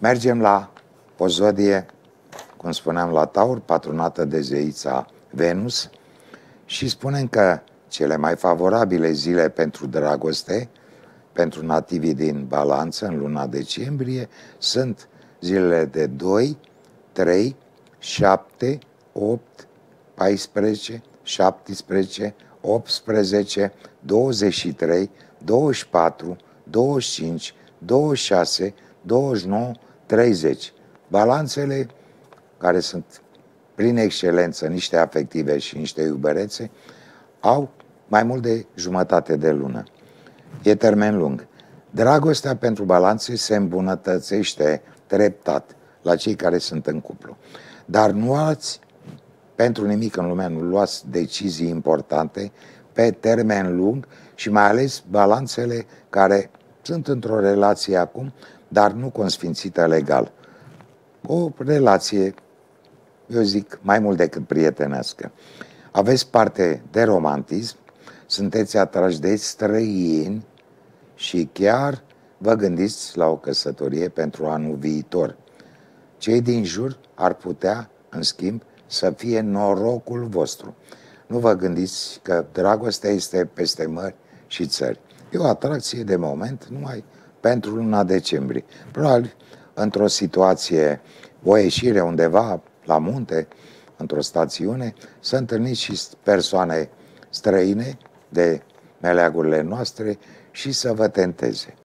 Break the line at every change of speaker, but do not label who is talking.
Mergem la o zodie, cum spuneam, la Taur, patronată de zeița Venus, și spunem că cele mai favorabile zile pentru dragoste, pentru nativii din Balanță în luna decembrie, sunt zilele de 2, 3, 7, 8, 14, 17, 18, 23, 24, 25, 26, 29, 30. Balanțele, care sunt prin excelență niște afective și niște iuberețe, au mai mult de jumătate de lună. E termen lung. Dragostea pentru balanțe se îmbunătățește treptat la cei care sunt în cuplu. Dar nu ați, pentru nimic în lumea, nu luați decizii importante pe termen lung și mai ales balanțele care sunt într-o relație acum, dar nu consfințită legal. O relație, eu zic, mai mult decât prietenească. Aveți parte de romantism, sunteți atrași de străini și chiar vă gândiți la o căsătorie pentru anul viitor. Cei din jur ar putea, în schimb, să fie norocul vostru. Nu vă gândiți că dragostea este peste mări și țări. E o atracție de moment numai pentru luna decembrie. Probabil într-o situație, o ieșire undeva la munte, într-o stațiune, să întâlniți și persoane străine de meleagurile noastre și să vă tenteze.